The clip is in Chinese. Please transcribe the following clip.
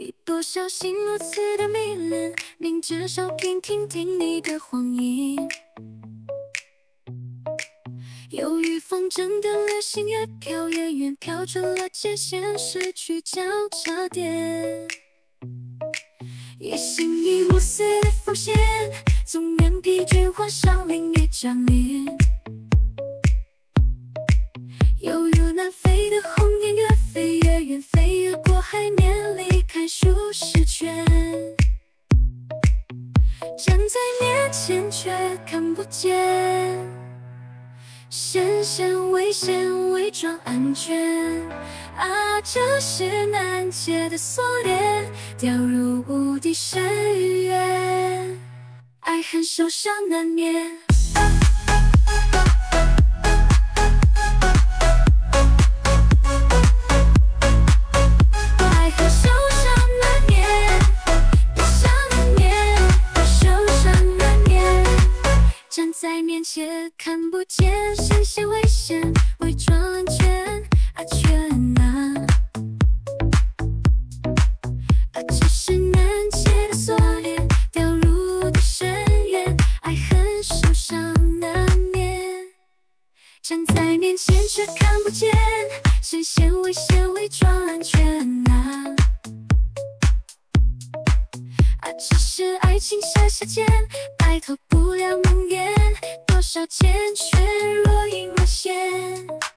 一不小心如此的迷恋，明知少平听听你的谎言。由于风筝的流星越飘越远，飘出了界限，失去交叉点。一心一无私的奉献，纵然疲倦或伤灵越强烈。犹如那飞的鸿雁，越飞越远，飞越过海面，离开舒适圈。站在面前却看不见，险险危险，伪装安全。啊，这是难解的锁链，掉入无底深渊，爱恨受伤难免。在面前看不见，险险危险，伪装安全，全这是难解的锁链，掉入的深渊，爱恨受伤难免。站在面前却看不见，险险危险，伪装安全只是爱情下下剑，摆脱不了梦魇，多少坚决若隐若现。